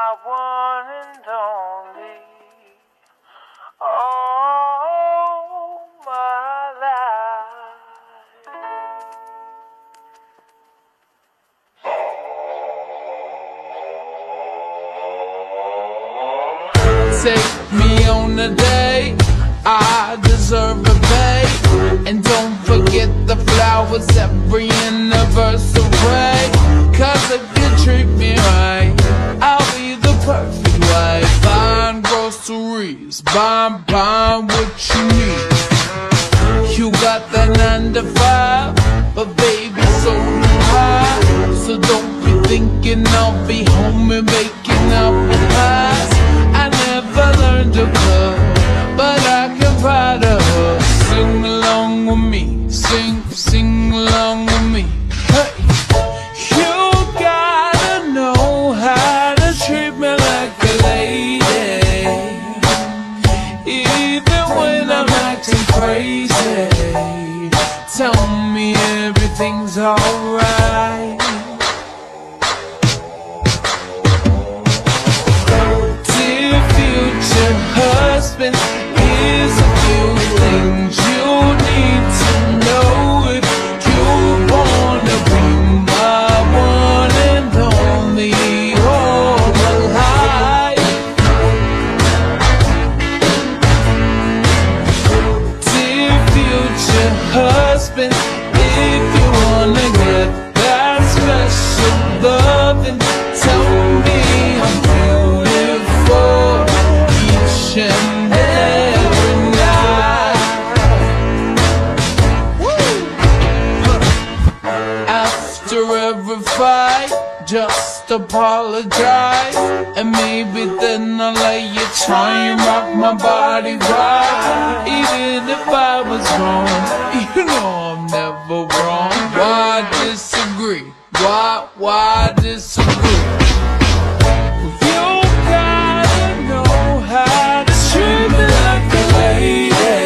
my one and only. All my life. Take me on a date, I deserve a pay. And don't forget the flowers every anniversary. Cause if you treat me right, I'll be the perfect wife. Buying groceries, buying what you need. You got that 9 to 5, but baby so do I. So don't be thinking I'll be home and baking apple pies. I never learned to cook, but I can find a hook. Sing along with me, sing along with me. Hey, you gotta know how to treat me like a lady, even when I'm acting crazy. Tell me everything's alright. Dear future husband, here's a few things you need to know if you wanna be my one and only all my life. Dear future husband, if you wanna get that special loving, tell me I'm beautiful each and every night. After every fight, just apologize, and maybe then I'll let you try and rock my body right. Even if I was wrong, you know I'm never wrong. Why disagree? Why disagree? You gotta know how to treat me like a lady,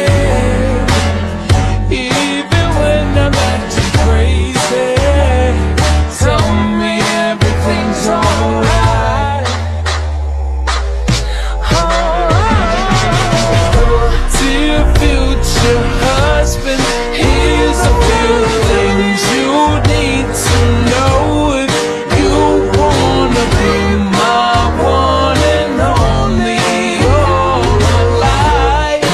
even when I'm acting crazy. Tell me everything's alright. Dear future husband, here's a few things you need to know if you wanna be my one and only all my life.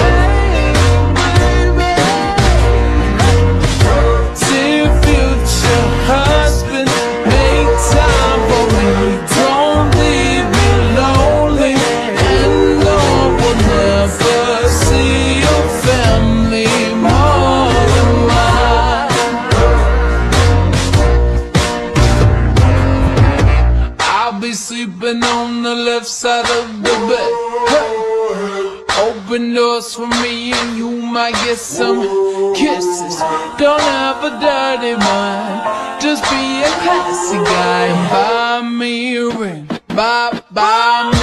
Dear future husband, make time for me, don't leave me lonely, and Lord will never see your family more than mine. I'll be sleeping on the left side of the bed. Hey. Open doors for me and you might get some kisses. Don't have a dirty mind, just be a classy guy. Buy me a ring, buy me